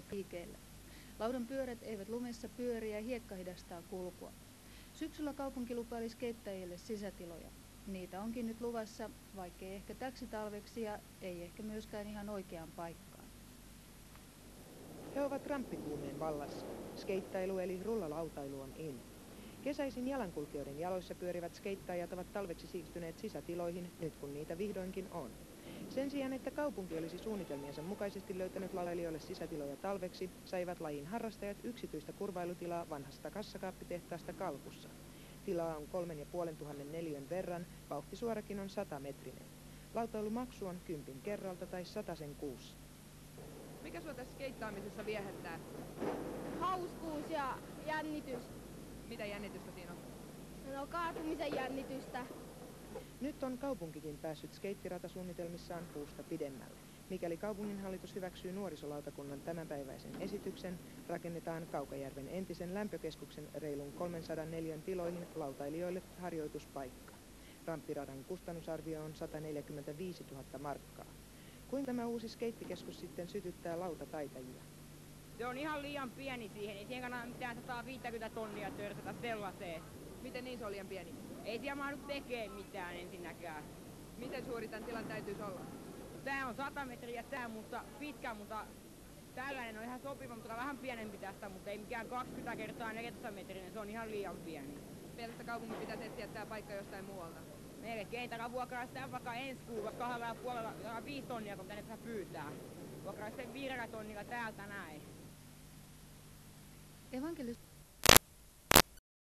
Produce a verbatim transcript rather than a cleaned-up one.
liikkeelle. Laudan pyörät eivät lumessa pyöri ja hiekka hidastaa kulkua. Syksyllä kaupunki lupaili skeittaajille sisätiloja. Niitä onkin nyt luvassa, vaikkei ehkä täksi talveksi ja ei ehkä myöskään ihan oikeaan paikkaan. He ovat ramppikuumeen vallassa. Skeittailu eli rullalautailu on in. Kesäisin jalankulkijoiden jaloissa pyörivät skeittaajat ovat talveksi siirtyneet sisätiloihin, nyt kun niitä vihdoinkin on. Sen sijaan, että kaupunki olisi suunnitelmiensa mukaisesti löytänyt laulailijoille sisätiloja talveksi, saivat lajin harrastajat yksityistä kurvailutilaa vanhasta kassakaappitehtaasta Kalkussa. Tilaa on kolmen ja puolen tuhannen neliön verran, vauhtisuorakin on satametrinen. Lautailumaksu on kympin kerralta tai satasen kuussa. Mikä sua tässä skeittaamisessa viehättää? Hauskuus ja jännitys. Mitä jännitystä siinä on? No kaatumisen jännitystä. Nyt on kaupunkikin päässyt skeittiratasuunnitelmissaan puusta pidemmälle. Mikäli kaupunginhallitus hyväksyy nuorisolautakunnan tämänpäiväisen esityksen, rakennetaan Kaukajärven entisen lämpökeskuksen reilun kolmensadan neliön tiloihin lautailijoille harjoituspaikka. Ramppiradan kustannusarvio on sata neljäkymmentäviisituhatta markkaa. Kuinka tämä uusi skeittikeskus sitten sytyttää lautataitajia? Se on ihan liian pieni siihen, ei siihen kannata mitään sata viisikymmentä tonnia törsätä sellaiseen. Miten niin se on liian pieni? Ei siellä mahdu tekee mitään ensinnäkään. Miten suuri tämän tilan täytyisi olla? Tää on sata metriä tää, mutta pitkä, mutta tällainen on ihan sopiva, mutta vähän pienempi tästä, mutta ei mikään kaksikymmentä kertaa neljätoista metrinen, se on ihan liian pieni. Mielestäni kaupungin pitäisi etsiä tää paikka jostain muualta. Melkein takaa vuokraa sitä vaikka ensi kuukaudessa kahdella ja puolella viisi tonnia, kun tänne saa pyytää. Vuokraa sitten viidellä tonnilla täältä näin. Evankelis-